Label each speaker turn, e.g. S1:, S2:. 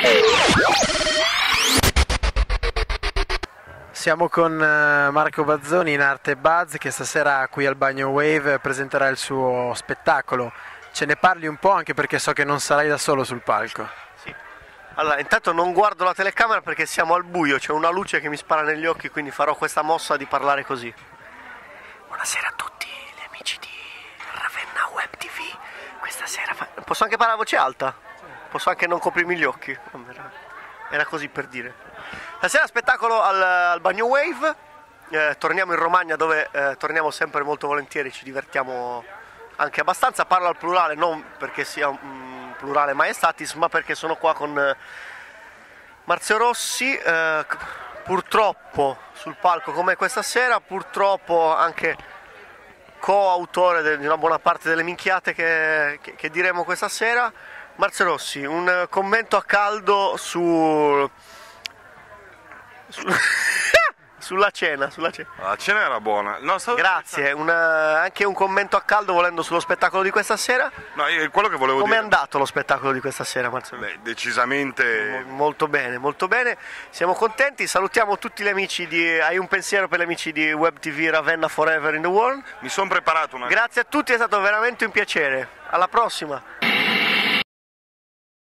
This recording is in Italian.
S1: Siamo con Marco Bazzoni in arte Buzz, che stasera qui al Bagno Wave presenterà il suo spettacolo. Ce ne parli un po', anche perché so che non sarai da solo sul palco.
S2: Sì. Allora, intanto non guardo la telecamera perché siamo al buio, c'è una luce che mi spara negli occhi, quindi farò questa mossa di parlare così. Buonasera a tutti gli amici di Ravenna Web TV. Questa sera posso anche parlare a voce alta? Posso anche non coprirmi gli occhi? Era così per dire. Stasera spettacolo al Bagno Wave, torniamo in Romagna dove torniamo sempre molto volentieri, ci divertiamo anche abbastanza. Parlo al plurale non perché sia un plurale maestatis, ma perché sono qua con Marzio Rossi, purtroppo sul palco come questa sera, purtroppo anche coautore di una buona parte delle minchiate che diremo questa sera. Marzio Rossi, un commento a caldo sulla cena.
S3: La cena era buona. No,
S2: Grazie, anche un commento a caldo volendo sullo spettacolo di questa sera.
S3: No, quello che volevo
S2: Come
S3: dire...
S2: è andato lo spettacolo di questa sera, Marzio?
S3: Beh, decisamente...
S2: Molto bene, molto bene. Siamo contenti, salutiamo tutti gli amici hai un pensiero per gli amici di Web TV Ravenna Forever in the World?
S3: Mi sono preparato una...
S2: Grazie a tutti, è stato veramente un piacere. Alla prossima!